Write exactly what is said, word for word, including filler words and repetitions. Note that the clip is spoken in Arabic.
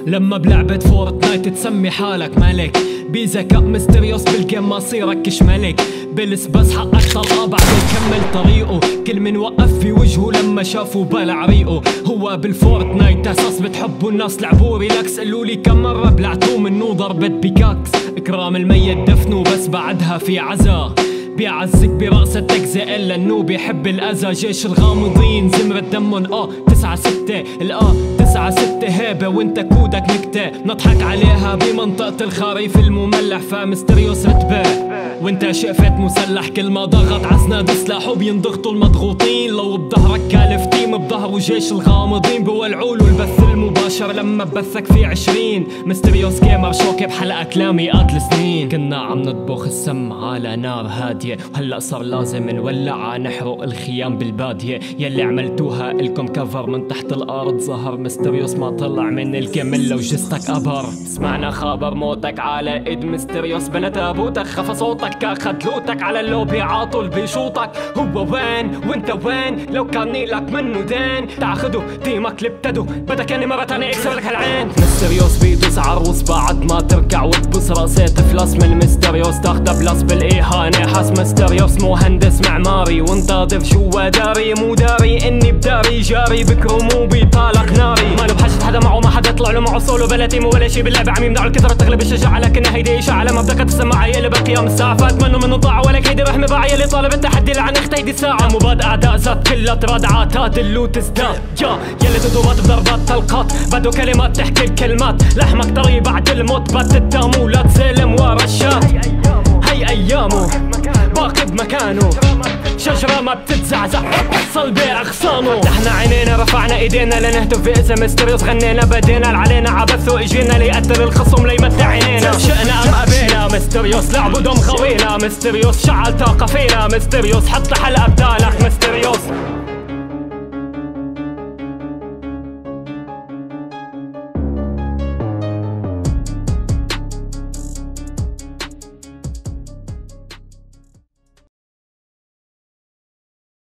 لما بلعبة فورتنايت تسمي حالك ملك، بذكاء مستريوس بالجيم مصيرك كش ملك، بلس بس حقك طلقة بعد يكمل طريقه، كل من وقف في وجهه لما شافوا بلع ريقه. هو بالفورتنايت اساس بتحبوا الناس لعبوا ريلاكس، قالولي كم مرة بلعتوه منه ضربة بيكاكس. اكرام الميت دفنه بس بعدها في عزا، بيعزك برقصتك زي الا انه بيحب الاذى. جيش الغامضين زمرة دمن اه تسعة ستة الاه تسعة ستة هيبة وانت كودك نكتة، نضحك عليها بمنطقة الخريف المملح. فمستريوس رتبة وانت شقفت مسلح، كل ما ضغط عزناد سلاحه بينضغطوا المضغوطين. لو بظهرك كالف تيم بظهره جيش الغامضين، بولعوله البث المباشر لما ببثك في عشرين. مستريوس جيمر شوكي بحلقة كلامي قتل سنين. كنا عم نطبخ السم على نار هادية، وهلأ صار لازم نولع نحرق الخيام بالبادية. يلي عملتوها الكم كفر من تحت الارض، ظهر مستريوس ما طلع من الجيم الا وجستك ابر. سمعنا خبر موتك على ايد مستريوس، بلا تابوتك خفى صوتك اخد لوتك، على اللوبي عاطل بيشوطك. هو وين وانت وين؟ لو كان نيلك منه دين تاخده تيمك لبتدو، بدك اني مرة تانية اكسر لك العين. مستريوس بيدوس عروس بعد ما تركع وتبص راسيت فلاس من مستريوس، تاخده بلاس بالاهانة. حاس مستريوس مهندس معماري، وانتظر شو داري مو داري اني بداري جاري بكرمو بيطالق ناري. ما له بحاجة حدا معه، ما حدا طلع له معه صولو بلا تيم ولا شي باللعبة، عم يمدعوا الكثرة تغلب الشجاعة. لكنها هيدي اشاعة لما بدك تسمع يلي بقيام الساعة، فات منه منه ضاع ولا كيدي رحمة باع. يلي طالب التحدي لعن اخت هيدي الساعة، مباد اعداء ذات كلها ترادعات هاد اللوت ازداد. يا يلي تدوبات بضربات طلقات، بدو كلمات تحكي الكلمات. لحمك طري بعد الموت بات التامو، لا تسلم ورا الشات. هي ايامه باقي بمكانه، شجرة ما بتتزعزع صلبي أغصانه. فتحنا عينينا رفعنا ايدينا لنهتف في اسم مستريوس، غنينا بدينا علينا عبث واجينا ليقتل الخصم ليمتع عينينا. شئنا ام ابينا مستريوس لعبوا دم خوينا، مستريوس شعل طاقة فينا. مستريوس حط حلقة بدالك مستريوس.